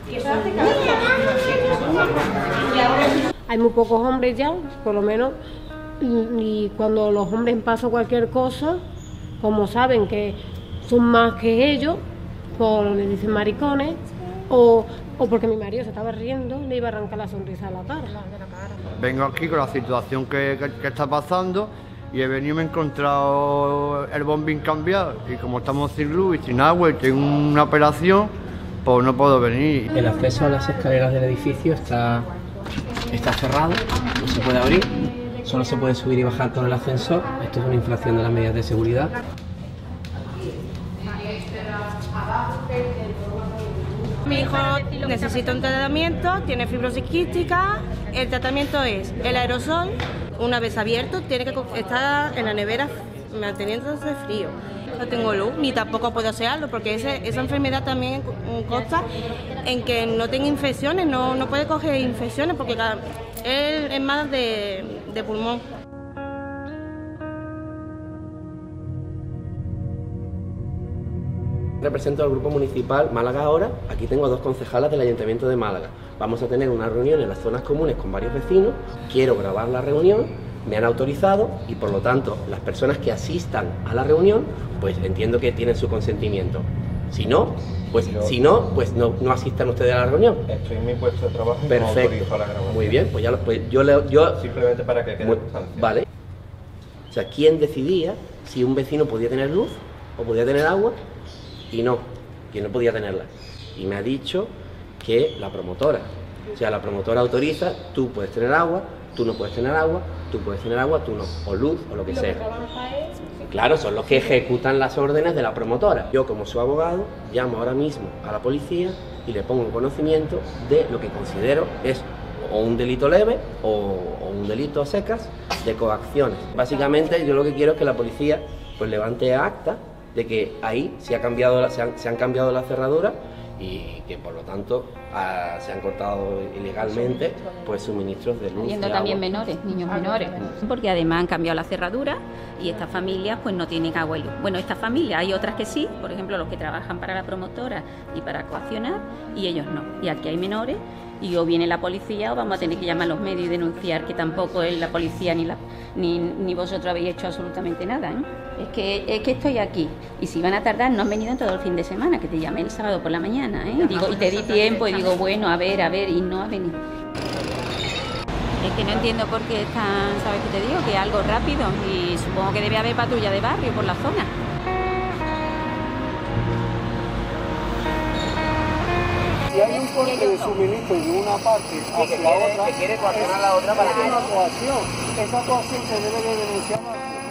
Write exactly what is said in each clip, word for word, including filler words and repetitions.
Hay muy pocos hombres ya, por lo menos, y, y cuando los hombres pasan cualquier cosa, como saben que son más que ellos, pues le dicen maricones, o, o porque mi marido se estaba riendo, le iba a arrancar la sonrisa a la cara. Vengo aquí con la situación que, que, que está pasando y he venido y me he encontrado el bombín cambiado, y como estamos sin luz y sin agua y tengo una operación, pues no puedo venir. El acceso a las escaleras del edificio está, está cerrado, no se puede abrir, solo se puede subir y bajar con el ascensor. Esto es una infracción de las medidas de seguridad. Mi hijo necesita un tratamiento, tiene fibrosis quística. El tratamiento es el aerosol. Una vez abierto, tiene que estar en la nevera manteniéndose frío. No tengo luz, ni tampoco puedo asearlo, porque ese, esa enfermedad también consta en que no tenga infecciones, no, no puede coger infecciones, porque él es más de, de pulmón. Represento al Grupo Municipal Málaga ahora. Aquí tengo a dos concejalas del Ayuntamiento de Málaga. Vamos a tener una reunión en las zonas comunes con varios vecinos. Quiero grabar la reunión, me han autorizado y por lo tanto las personas que asistan a la reunión, pues entiendo que tienen su consentimiento. Si no, pues yo, si no, pues no, no asistan ustedes a la reunión. Estoy en mi puesto de trabajo y perfecto. No autorizo la grabación. Muy bien, pues ya lo, pues yo le yo simplemente para que quede muy, constancia. Vale. O sea, ¿quién decidía si un vecino podía tener luz o podía tener agua? Y no, que no podía tenerla. Y me ha dicho que la promotora, o sea, la promotora autoriza, tú puedes tener agua, tú no puedes tener agua, tú puedes tener agua, tú no, o luz, o lo que sea. Claro, son los que ejecutan las órdenes de la promotora. Yo, como su abogado, llamo ahora mismo a la policía y le pongo en conocimiento de lo que considero es o un delito leve o, o un delito a secas de coacciones. Básicamente, yo lo que quiero es que la policía pues levante acta de que ahí se, ha cambiado la, se, han, se han cambiado las cerraduras y que por lo tanto a, se han cortado ilegalmente pues suministros de luz. Habiendo de también agua. menores, niños menores, porque además han cambiado la cerradura y estas familias pues no tienen agua y luz. Bueno, estas familias hay otras que sí, por ejemplo los que trabajan para la promotora y para coaccionar, y ellos no. Y aquí hay menores y o viene la policía o vamos a tener que llamar a los medios y denunciar que tampoco es la policía ni la ni, ni vosotros habéis hecho absolutamente nada, ¿eh? Es que, es que estoy aquí y si van a tardar no han venido en todo el fin de semana, que te llamé el sábado por la mañana, ¿eh? Digo, y te di tiempo y digo, bueno, a ver, a ver, y no ha venido. Es que no entiendo por qué están, ¿sabes qué te digo? Que es algo rápido y supongo que debe haber patrulla de barrio por la zona. Si hay un corte de suministro de una parte hacia que la quiere, otra, que quiere coaccionar a la otra para es que... una coacción. Esa coacción se debe de denunciar.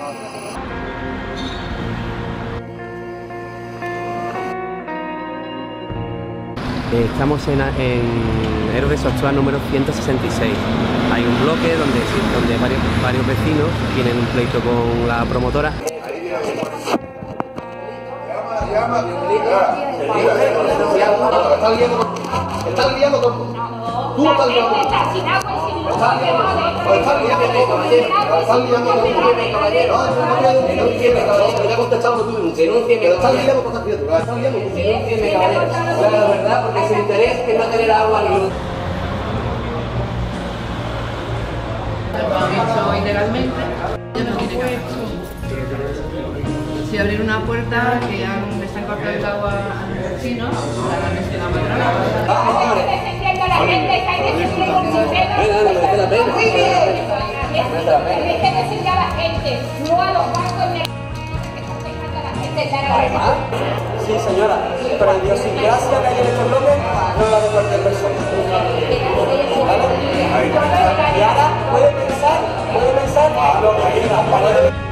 Estamos en, en Héroes de Ochoa número ciento sesenta y seis. Hay un bloque donde, donde varios, varios vecinos tienen un pleito con la promotora. Estás liando con... Tú estás liando con... Estás liando con... Estás liando con... No entiende, caballero, que te ha contestado tú denuncia. Pero estás liando con esta criatura. Estás liando con... No entiende, caballero. Claro, la verdad, porque su interés es no tener agua ni luz. Lo han hecho ilegalmente. Yo no tiene que si abrir una puerta que han, les han cortado el agua a los vecinos para darles el agua gratuita. Que se entienda la gente, que hay que decirle con sinceridad. Hay que decirle a la gente, no a los bancos ni a que están dejando a la gente dar a la. Sí, señora, pero la idiosincrasia que hay en estos bloques no es la de cualquier persona. Y ahora puede pensar, puede pensar lo que quiera.